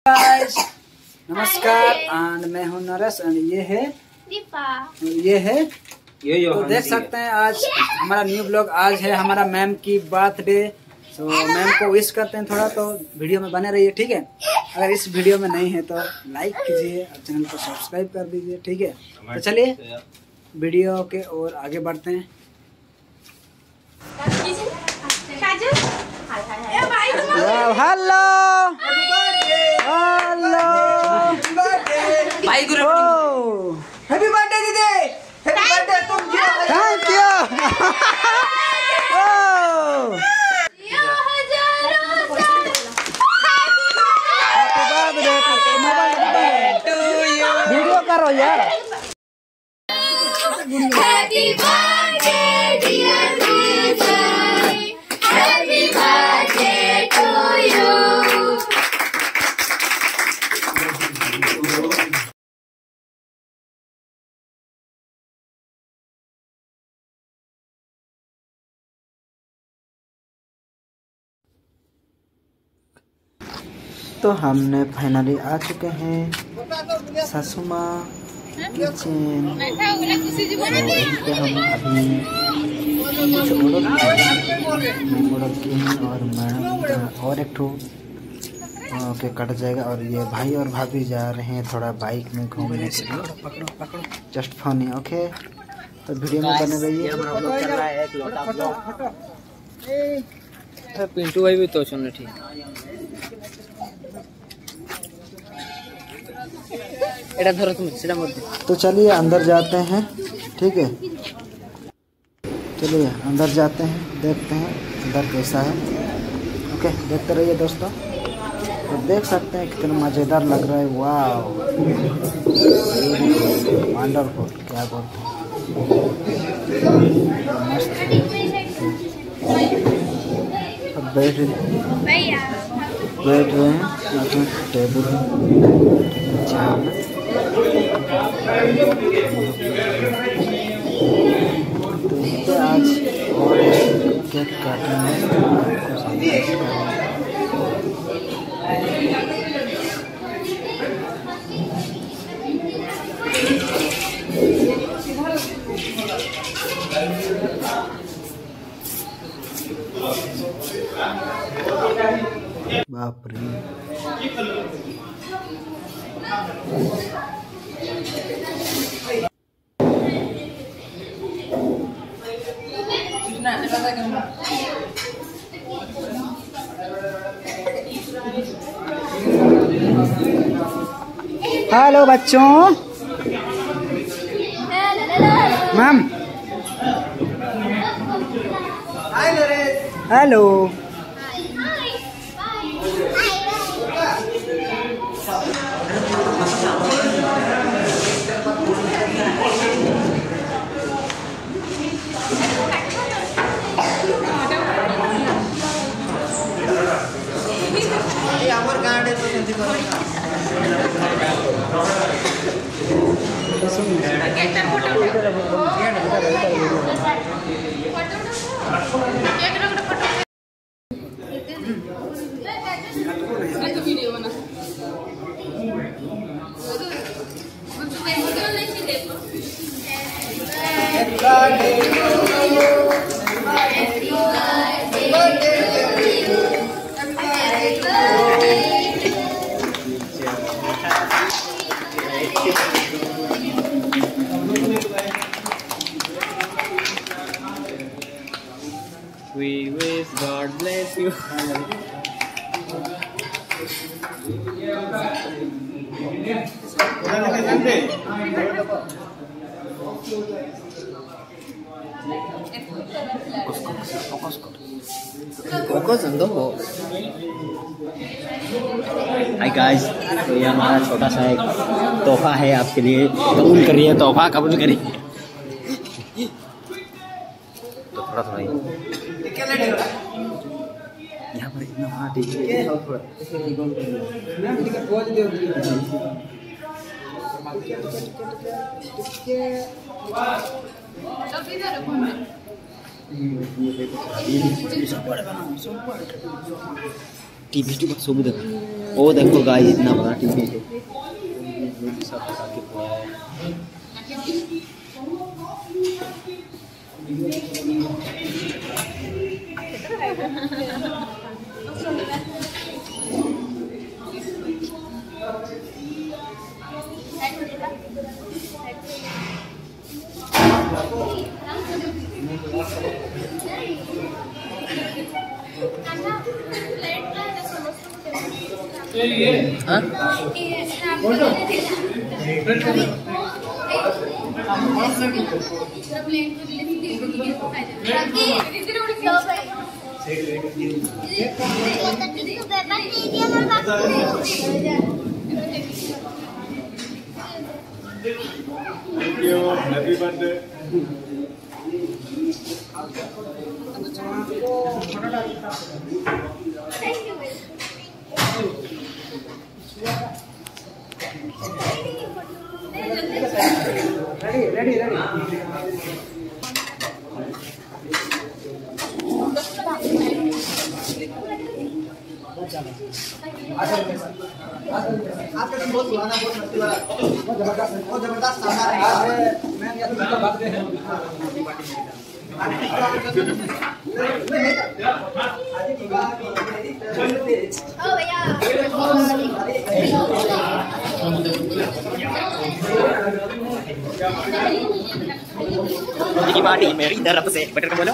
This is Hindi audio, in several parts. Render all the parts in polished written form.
गाइस नमस्कार एंड मैं हूं नरेश एंड ये है दीपा। तो देख सकते हैं आज हमारा न्यू ब्लॉग। आज है हमारा मैम की बर्थडे। तो मैम को विश करते हैं थोड़ा, तो वीडियो में बने रहिए, ठीक है। अगर इस वीडियो में नहीं है तो लाइक कीजिए और चैनल को सब्सक्राइब कर दीजिए, ठीक है। तो चलिए वीडियो के और आगे बढ़ते हैं। हेलो हैप्पी बर्थडे दीदी, हैप्पी बर्थडे। तुम थैंक यू। वीडियो करो यार। Happy birthday dear Vijay, happy birthday to you. तो हमने फाइनली आ चुके हैं सासुमा किचन। तो हम अभी कुछ ऑर्डर किए हैं और मैडम और एक ठो के कट जाएगा। और ये भाई और भाभी जा रहे हैं थोड़ा बाइक में घूमने के लिए। Just funny, okay. तो वीडियो में बने रहिए। पिंटू भाई भी तो सुन ठीक। तो चलिए अंदर जाते हैं, ठीक है। चलिए अंदर जाते हैं, देखते हैं अंदर कैसा है। ओके, देखते रहिए दोस्तों। तो देख सकते हैं कितना मज़ेदार लग रहा है। वाह, वंडरफुल, क्या बोलते हैं, मस्त। अब बैठ रहे हैं अपने टेबल तो आज और केक काटेंगे। बाप रे, हेलो बच्चों। Ma'am hello. We wish God bless you. Hi guys, तो ये हमारा छोटा सा एक तोहफा है आपके लिए। कबूल करिए, तोहफा कबूल करिए। तो थोड़ा थोड़ा यहाँ पर इतना हाँ ठीक है। टीवी सब सब वो देखो गाइस इतना बड़ा टीवी है। ये सब प्रकार के पोहा है। Happy birthday. आपका दिन बहुत सुहाना, बहुत मस्ती वाला, बहुत जबरदस्त शानदार है। आज मैम या तो मतलब बात करें की पार्टी मेरी तरफ से बटर का बोलो।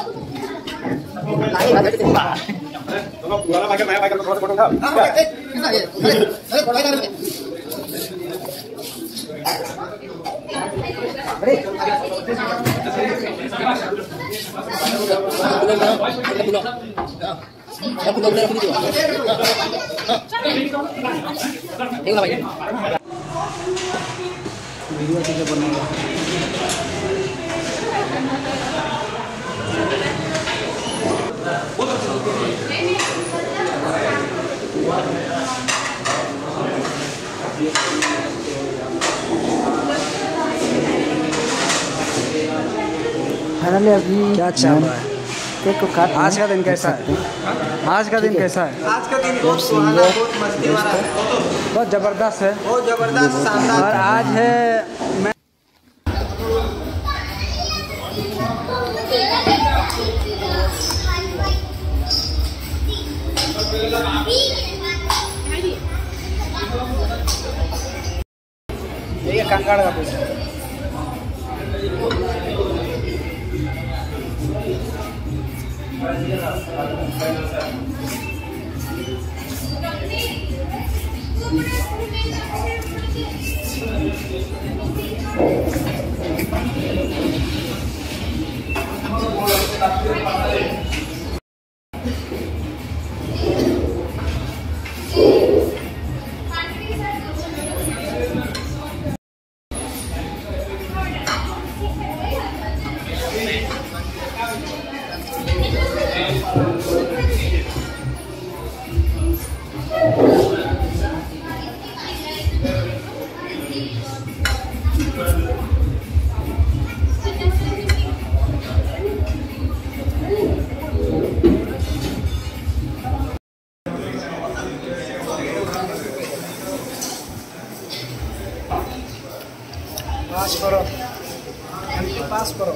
पुराना भाई का नया भाई का फोटो उठा। वीडियो कैसे बनाएगा? फाइनली अभी क्या चल रहा है? केक को काट आज का दिन कैसा है? आज का दिन कैसा है? आज का दिन बहुत सुहाना, बहुत मस्ती वाला है, बहुत जबरदस्त है। बहुत जबरदस्त शानदार। और आज है मैं ये कंगाड़ का कुछ पास करो, पास करो,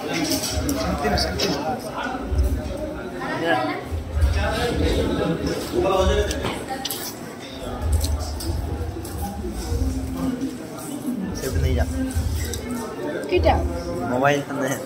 सिर्फ नहीं जा क्या मोबाइल करना है।